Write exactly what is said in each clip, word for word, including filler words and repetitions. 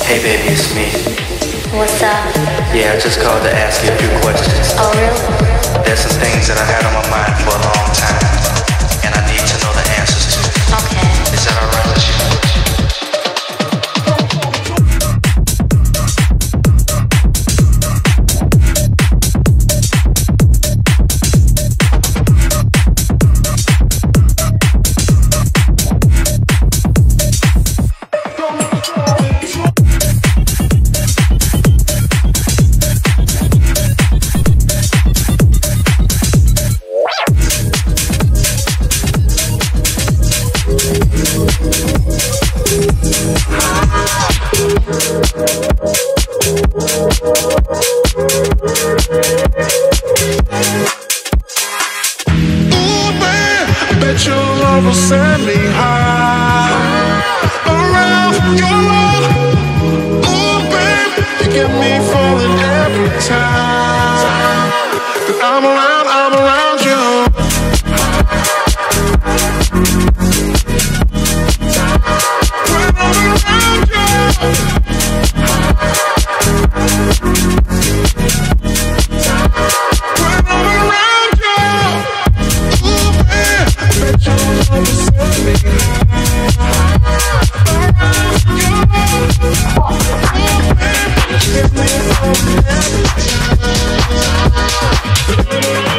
Hey baby, it's me. What's up? Yeah, I just called to ask you a few questions. Oh, really? There's some things that I've had on my mind for a long time, and I need to know the answers to. Okay. Is that alright with you? Your love will send me high around your love. Ooh, babe, you get me falling every time that I'm around, I'm around you. When I'm around you, when I'm around you, ooh, babe. Bet your love will send me high.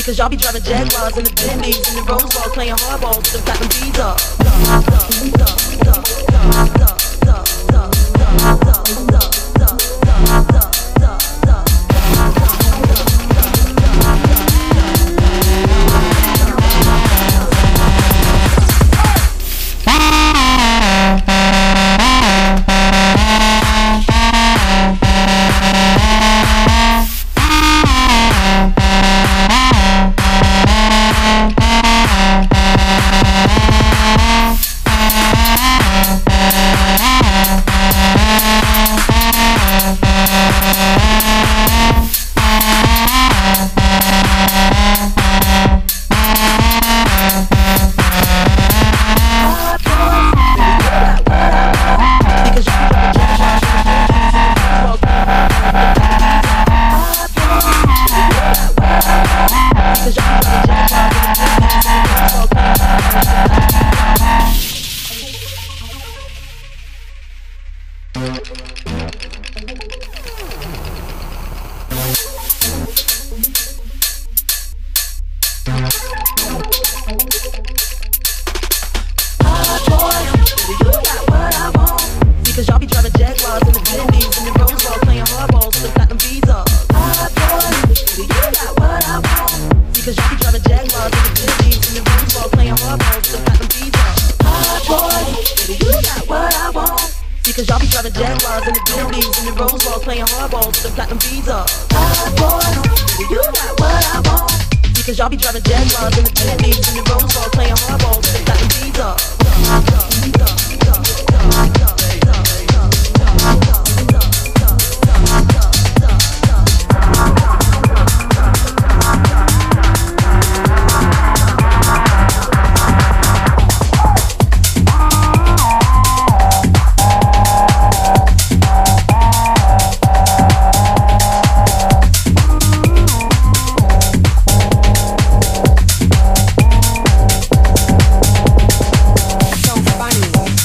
Because y'all be driving Jaguars and the Bentleys and the Rolls Royce playing hardball with them platinum beads up. Because y'all be driving Jaguars and the Bentleys and the Rolls Royce playing hardball with them platinum beads up. You got what I want. Because y'all be driving Jaguars and the Bentleys and the Rolls Royce playing hardball with them platinum beads up. So funny.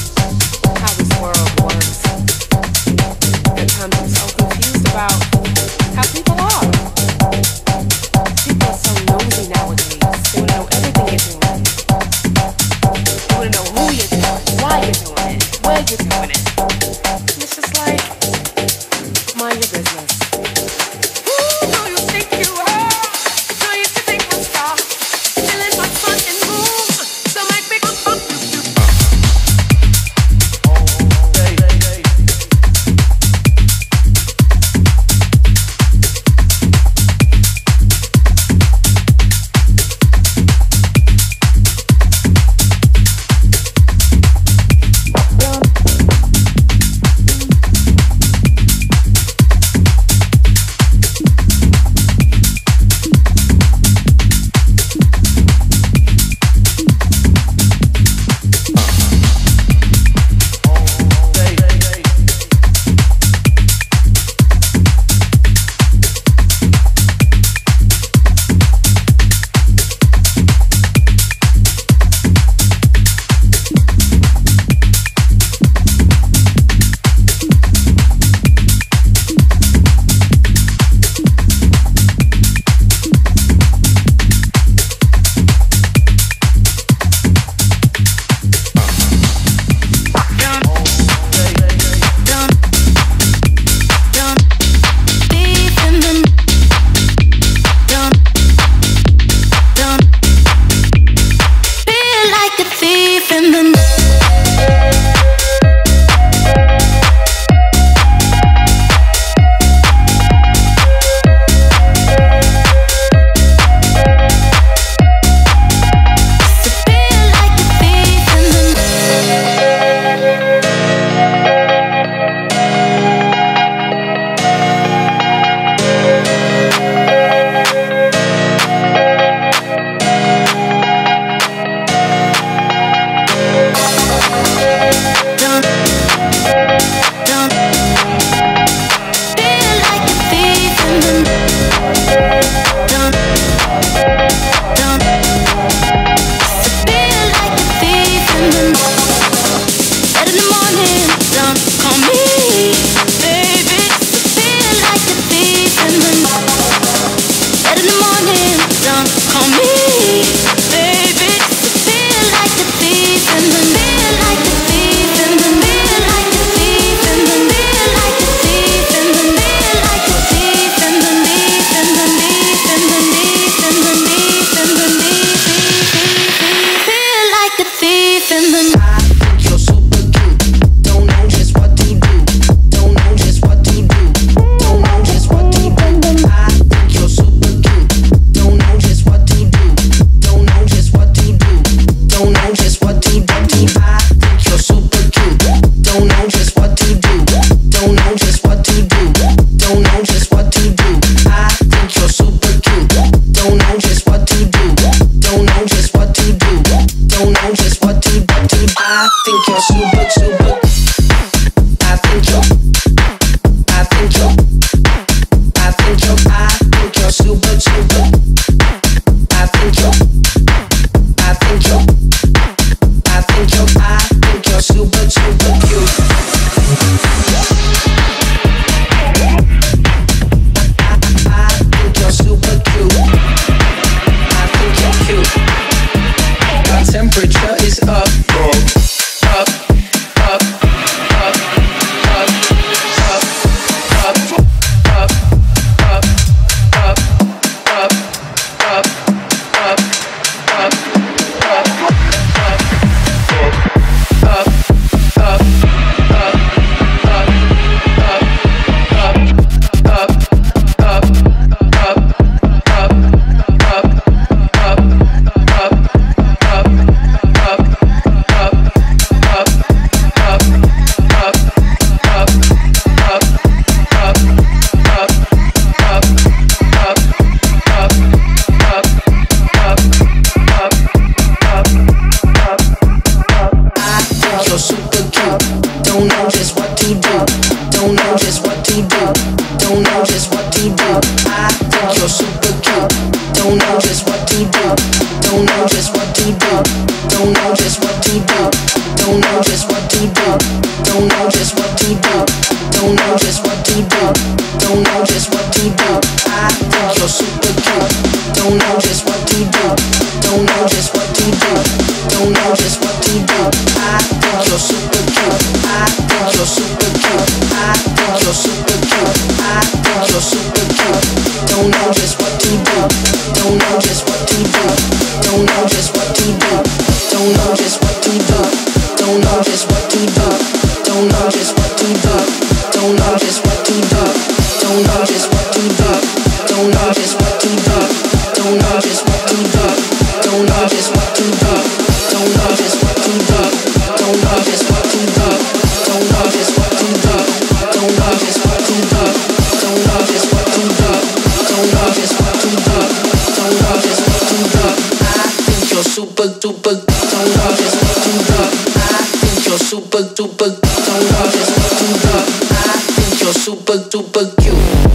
do. I think you're super cute. Don't know just what to do. Don't know just what to do. Don't know just what to do. Don't know just what to do. Don't know just what to do. Don't know just what to do. Don't know just what to do. I think you're super cute. Don't know just what to do. Don't know just what to do. Don't know just what to do. I think you're super cute. I think you're super cute. I think you're super cute. I think you're super cute. Don't know just what to do. Don't know just what to do. Don't know just what to do. Don't know just what to do. Don't know just what to do. Don't know just what to do. Don't know just what to do. Don't know just what to do. Don't know just what to do. Don't know just what to do. Don't know just what to do. Don't know just what to do. Don't know just what to do. Don't know just what to do. Don't know just what to do. Don't know just what to do. Don't know just what to do. Don't know just what to do. I think you're super duper. Don't know just what to do. I think you're super duper. Don't know just what to do. I think you're super duper cute.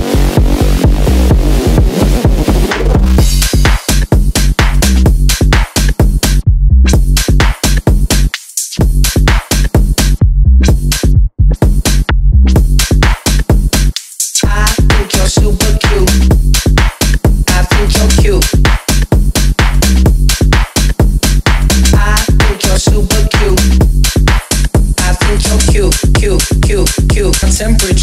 Contemporary